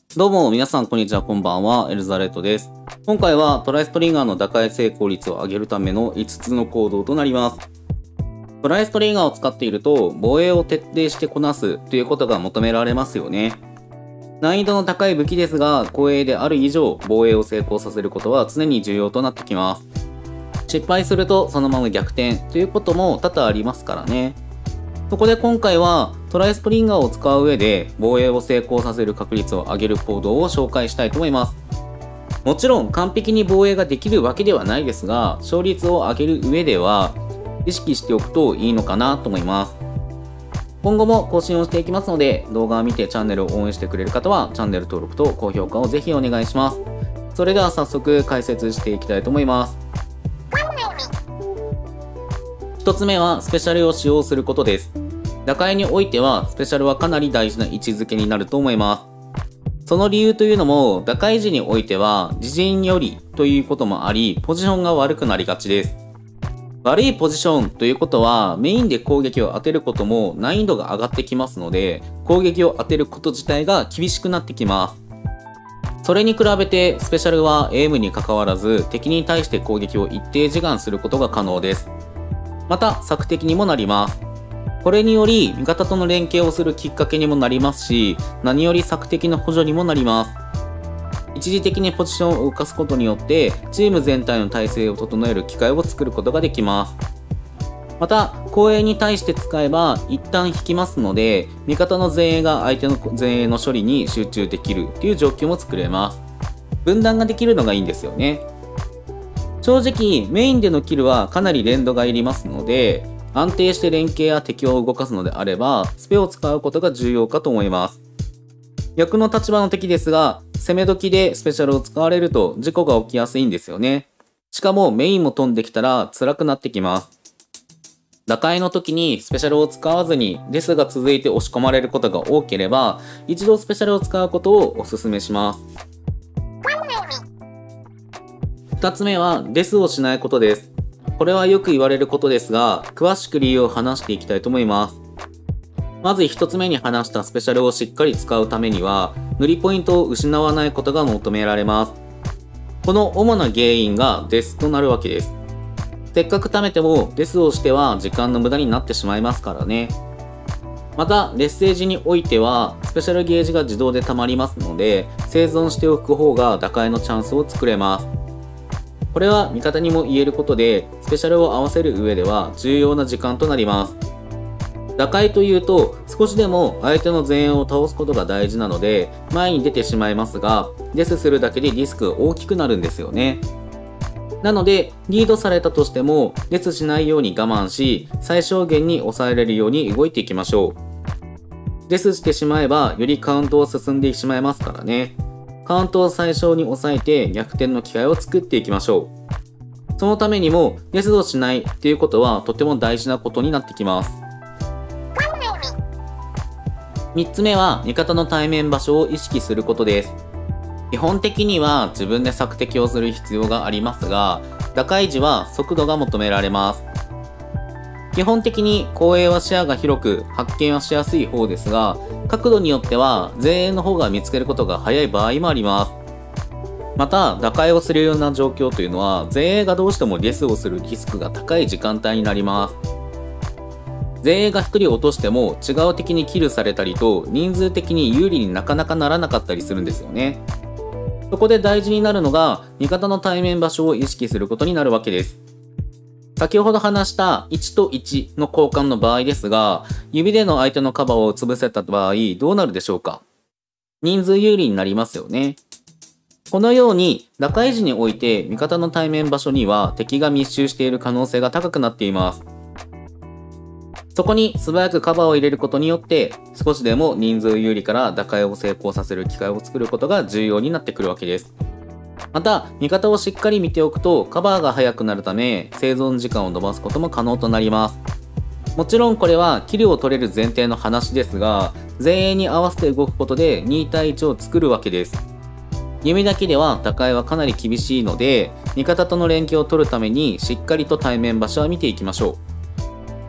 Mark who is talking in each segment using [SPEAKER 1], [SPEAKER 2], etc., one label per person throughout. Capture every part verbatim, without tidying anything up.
[SPEAKER 1] どうも皆さんこんにちは、こんばんは。エルザレットです。今回はトライストリンガーの打開成功率を上げるためのいつつの行動となります。トライストリンガーを使っていると防衛を徹底してこなすということが求められますよね。難易度の高い武器ですが、光栄である以上防衛を成功させることは常に重要となってきます。失敗するとそのまま逆転ということも多々ありますからね。そこで今回はトライストリンガーを使う上で防衛を成功させる確率を上げる行動を紹介したいと思います。もちろん完璧に防衛ができるわけではないですが、勝率を上げる上では意識しておくといいのかなと思います。今後も更新をしていきますので、動画を見てチャンネルを応援してくれる方はチャンネル登録と高評価をぜひお願いします。それでは早速解説していきたいと思います。ひとつめはスペシャルを使用することです。打開においてはスペシャルはかなり大事な位置づけになると思います。その理由というのも、打開時においては自陣よりということもあり、ポジションが悪くなりがちです。悪いポジションということはメインで攻撃を当てることも難易度が上がってきますので、攻撃を当てること自体が厳しくなってきます。それに比べてスペシャルはエイムに関わらず敵に対して攻撃を一定時間することが可能です。また索敵にもなります。これにより味方との連携をするきっかけにもなりますし、何より索敵の補助にもなります。一時的にポジションを動かすことによってチーム全体の体制を整える機会を作ることができます。また後衛に対して使えば一旦引きますので、味方の前衛が相手の前衛の処理に集中できるという状況も作れます。分断ができるのがいいんですよね。正直メインでのキルはかなり連動がいりますので、安定して連携や敵を動かすのであればスペを使うことが重要かと思います。逆の立場の敵ですが、攻め時でスペシャルを使われると事故が起きやすいんですよね。しかもメインも飛んできたら辛くなってきます。打開の時にスペシャルを使わずにデスが続いて押し込まれることが多ければ、一度スペシャルを使うことをお勧めします。ふたつめはデスをしないことです。これはよく言われることですが、詳しく理由を話していきたいと思います。まずひとつめに話したスペシャルをしっかり使うためには、塗りポイントを失わないことが求められます。この主な原因がデスとなるわけです。せっかく貯めてもデスをしては時間の無駄になってしまいますからね。また劣勢時においてはスペシャルゲージが自動で溜まりますので、生存しておく方が打開のチャンスを作れます。これは味方にも言えることで、スペシャルを合わせる上では重要な時間となります。打開というと少しでも相手の前衛を倒すことが大事なので前に出てしまいますが、デスするだけでリスクが大きくなるんですよね。なのでリードされたとしてもデスしないように我慢し、最小限に抑えれるように動いていきましょう。デスしてしまえばよりカウントを進んでしまいますからね。カウントを最小に抑えて逆転の機会を作っていきましょう。そのためにもデスをしないっていうことはとても大事なことになってきます。みっつめは味方の対面場所を意識することです。基本的には自分で索敵をする必要がありますが、打開時は速度が求められます。基本的に後衛は視野が広く発見はしやすい方ですが、角度によっては前衛の方が見つけることが早い場合もあります。また打開をするような状況というのは前衛がどうしてもデスをするリスクが高い時間帯になります。前衛がひとり落としても違う敵にキルされたりと人数的に有利になかなかならなかったりするんですよね。そこで大事になるのが味方の対面場所を意識することになるわけです。先ほど話したいちといちの交換の場合ですが、指での相手のカバーを潰せた場合どうなるでしょうか。人数有利になりますよね。このように打開時において味方の対面場所には敵が密集している可能性が高くなっています。そこに素早くカバーを入れることによって少しでも人数有利から打開を成功させる機会を作ることが重要になってくるわけです。また味方をしっかり見ておくとカバーが速くなるため生存時間を伸ばすことも可能となります。もちろんこれはキルを取れる前提の話ですが、前衛に合わせて動くことでに対いちを作るわけです。弓だけでは打開はかなり厳しいので、味方との連携を取るためにしっかりと対面場所は見ていきましょう。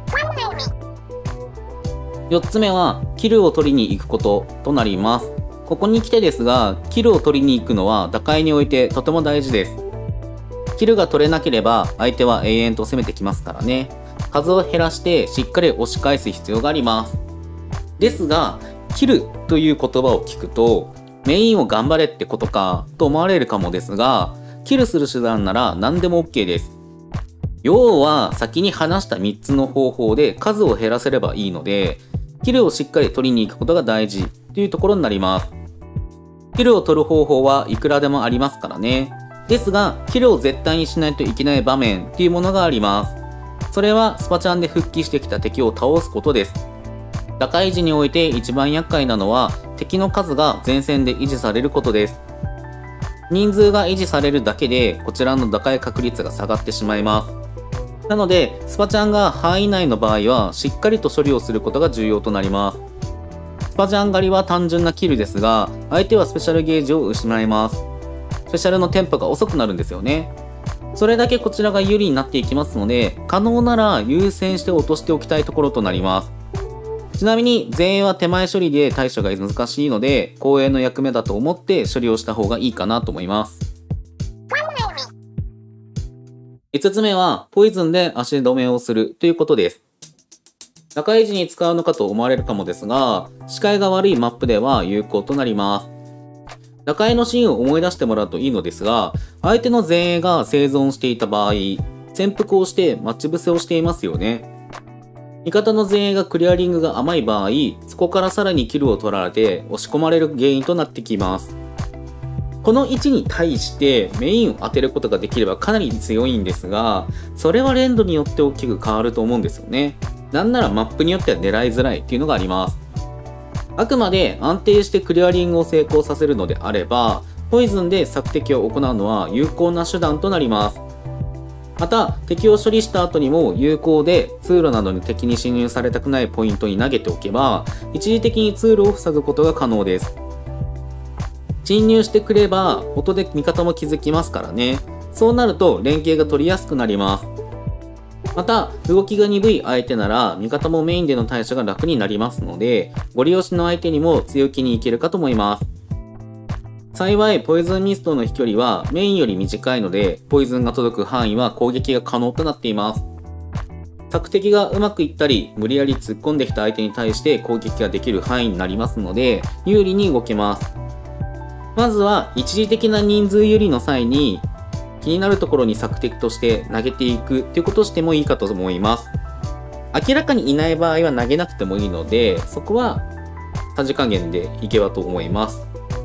[SPEAKER 1] よっつめはキルを取りに行くこととなります。 ここに来てですが、キルを取りに行くのは打開においてとても大事です。キルが取れなければ相手は永遠と攻めてきますからね。数を減らしてしっかり押し返す必要があります。ですが、キルという言葉を聞くと、メインを頑張れってことかと思われるかもですが、キルする手段なら何でも OK です。要は先に話したみっつの方法で数を減らせればいいので、キルをしっかり取りに行くことが大事というところになります。キルを取る方法はいくらでもありますからね。ですが、キルを絶対にしないといけない場面っていうものがあります。それはスパチャンで復帰してきた敵を倒すことです。打開時において一番厄介なのは敵の数が前線で維持されることです。人数が維持されるだけでこちらの打開確率が下がってしまいます。なので、スパチャンが範囲内の場合はしっかりと処理をすることが重要となります。スパチャン狩りは単純なキルですが、相手はスペシャルゲージを失います。スペシャルのテンポが遅くなるんですよね。それだけこちらが有利になっていきますので、可能なら優先して落としておきたいところとなります。ちなみに前衛は手前処理で対処が難しいので、後衛の役目だと思って処理をした方がいいかなと思います。いつつめはポイズンで足止めをするということです。打開時に使うのかと思われるかもですが、視界が悪いマップでは有効となります。打開のシーンを思い出してもらうといいのですが、相手の前衛が生存していた場合、潜伏をして待ち伏せをしていますよね。味方の前衛がクリアリングが甘い場合、そこからさらにキルを取られて押し込まれる原因となってきます。この位置に対してメインを当てることができればかなり強いんですが、それは連動によって大きく変わると思うんですよね。なんならマップによっては狙いづらいっていうのがあります。あくまで安定してクリアリングを成功させるのであれば、ポイズンで索敵を行うのは有効な手段となります。また、敵を処理した後にも有効で通路などに敵に侵入されたくないポイントに投げておけば、一時的に通路を塞ぐことが可能です。侵入してくれば、音で味方も気づきますからね。そうなると連携が取りやすくなります。また、動きが鈍い相手なら、味方もメインでの対処が楽になりますので、ゴリ押しの相手にも強気にいけるかと思います。幸い、ポイズンミストの飛距離はメインより短いので、ポイズンが届く範囲は攻撃が可能となっています。索敵がうまくいったり、無理やり突っ込んできた相手に対して攻撃ができる範囲になりますので、有利に動けます。まずは、一時的な人数有利の際に、気になるところに索敵として投げていくっていうことをしてもいいかと思います。明らかにいない場合は投げなくてもいいので、そこはさじ加減でいけばと思います。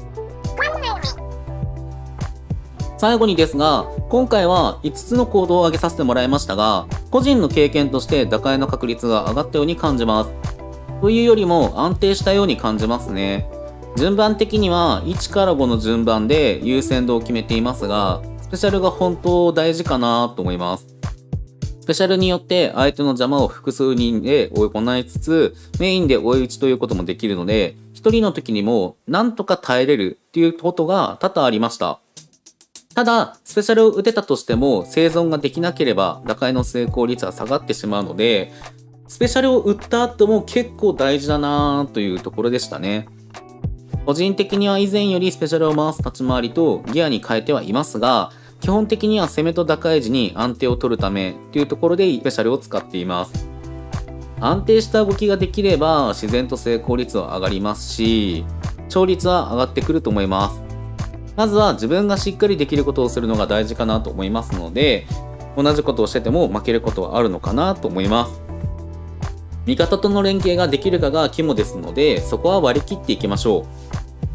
[SPEAKER 1] 最後にですが、今回はいつつの行動を挙げさせてもらいましたが、個人の経験として打開の確率が上がったように感じます。というよりも安定したように感じますね。順番的にはいちからごの順番で優先度を決めていますが、スペシャルが本当大事かなと思います。スペシャルによって相手の邪魔を複数人で追い行いつつ、メインで追い打ちということもできるので、一人の時にもなんとか耐えれるっていうことが多々ありました。ただ、スペシャルを打てたとしても生存ができなければ打開の成功率は下がってしまうので、スペシャルを打った後も結構大事だなというところでしたね。個人的には以前よりスペシャルを回す立ち回りとギアに変えてはいますが、基本的には攻めと打開時に安定を取るためというところでスペシャルを使っています。安定した動きができれば自然と成功率は上がりますし、勝率は上がってくると思います。まずは自分がしっかりできることをするのが大事かなと思いますので、同じことをしてても負けることはあるのかなと思います。味方との連携ができるかが肝ですので、そこは割り切っていきましょう。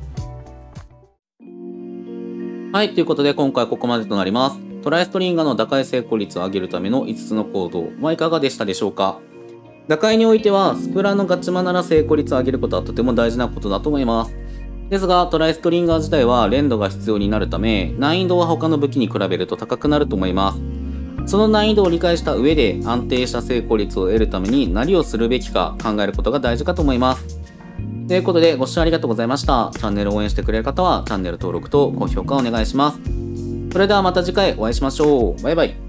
[SPEAKER 1] はい、ということで今回はここまでとなります。トライストリンガーの打開成功率を上げるためのいつつの行動はいかがでしたでしょうか。打開においてはスプラのガチマなら成功率を上げることはとても大事なことだと思います。ですがトライストリンガー自体は連動が必要になるため、難易度は他の武器に比べると高くなると思います。その難易度を理解した上で安定した成功率を得るために何をするべきか考えることが大事かと思います。ということでご視聴ありがとうございました。チャンネルを応援してくれる方はチャンネル登録と高評価お願いします。それではまた次回お会いしましょう。バイバイ。